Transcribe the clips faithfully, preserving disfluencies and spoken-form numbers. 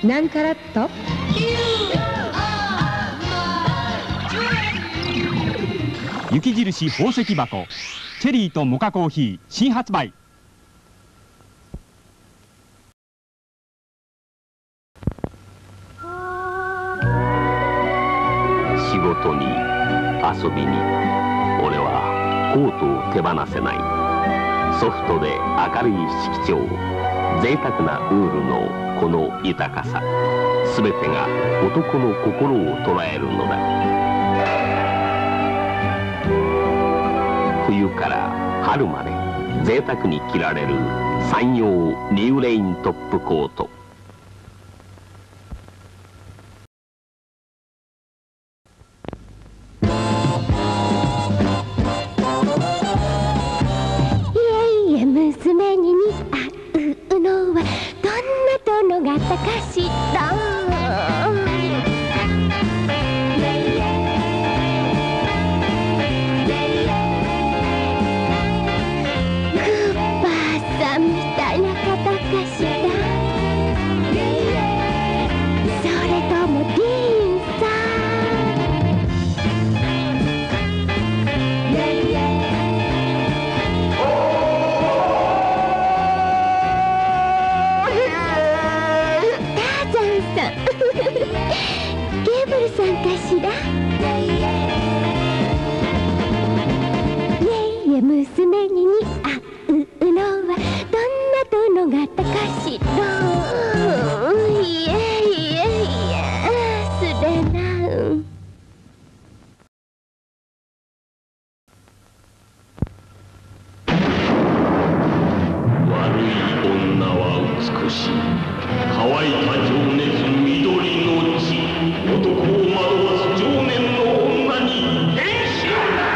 何カラット？ 雪印宝石箱チェリーとモカコーヒー新発売。 仕事に遊びに俺はコートを手放せない。ソフトで明るい色調、贅沢なウールのこの豊かさ、全てが男の心を捉えるのだ。冬から春まで贅沢に着られる山陽ニューレイントップコート。 いえいえ、娘に似合うのはどんな殿方かしら。ゲーブルさんかしら。いえいえ、娘に似合うのはどんな殿方かしら。いえいえいえ、すれな。 悪い女は美しい。乾いた情熱、緑の血、男を惑わす情念の女に変身。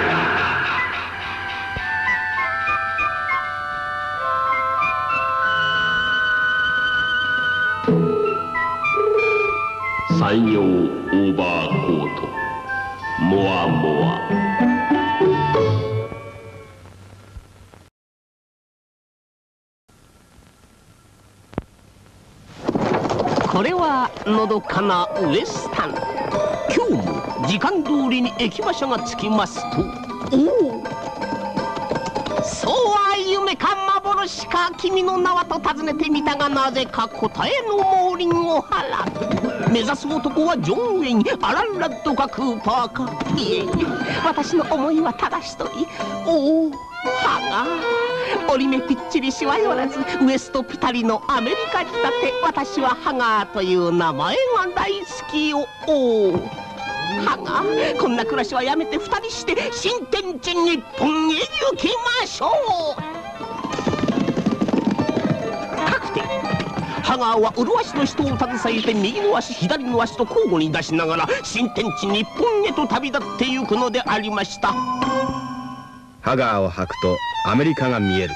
山陽オーバーコート、モアモア。これはのどかなウエスタン。今日も時間通りに駅馬車が着きますと、おお、そうは夢か幻か、君の名はと尋ねてみたが、なぜか答えのモーリンを払う。目指す男はジョン・ウェイン、アラン・ラッドかクーパーか。いえいえ、私の思いはただ一人。おお、はが折り目ぴっちりしわよらず、ウエストピタリのアメリカ仕立て。私はハガーという名前が大好きよ。おお、ハガー、こんな暮らしはやめて二人して新天地日本へ行きましょう。かくてハガーは麗しの人を携えて右の足左の足と交互に出しながら新天地日本へと旅立ってゆくのでありました。 ハガーを履くとアメリカが見える。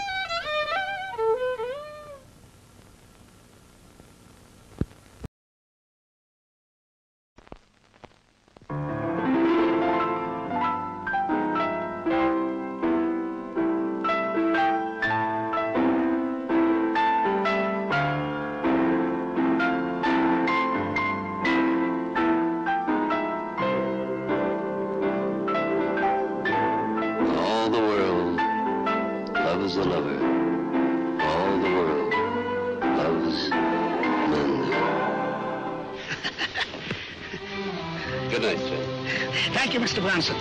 loves a lover. All the world loves Linda. Good night, sir. Thank you, Mister Branson.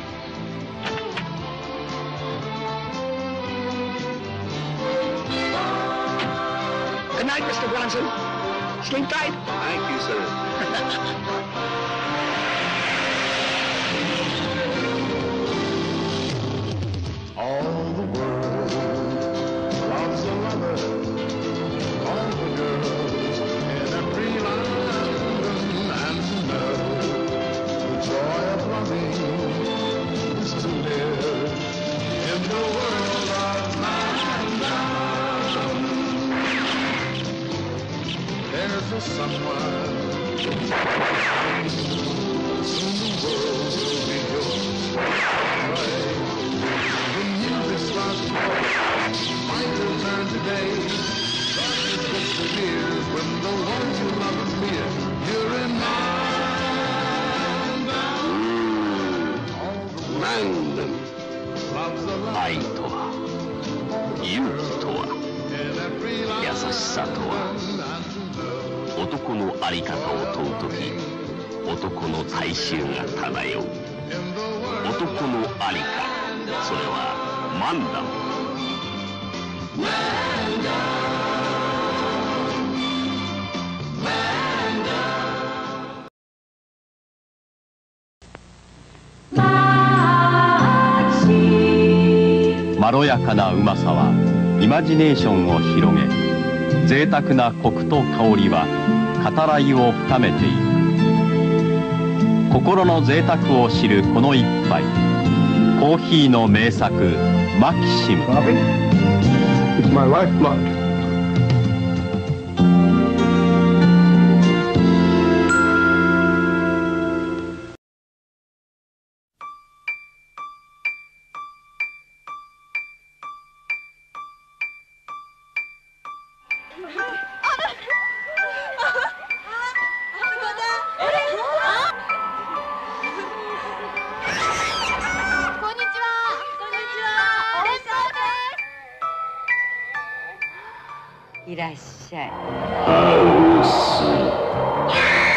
Good night, Mister Branson. Sleep tight. Thank you, sir. All the world loves a lover. All the girls in every land and know the joy of loving is to live in the world of mankind. There's a someone soon the world will be yours. Might return today, but it disappears when the ones you love さとは、男の在り方を問うとき、男の大衆が漂う。男の在りか、それはマンダム。 まろやかなうまさはイマジネーションを広げ、贅沢なコクと香りは語らいを深めていく。心の贅沢を知るこの一杯、コーヒーの名作マキシム。 It's my lifeblood. いらっしゃい。 ハウス。